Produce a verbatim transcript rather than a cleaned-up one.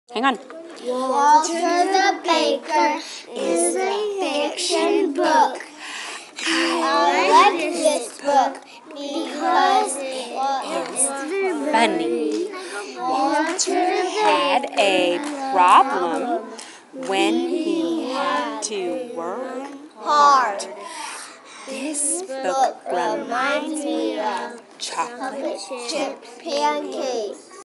Hang on. Walter the Baker is a fiction book. I like this book because it's Funny. Walter Had a problem when he had to work hard. This Book book reminds me of chocolate chip pancakes.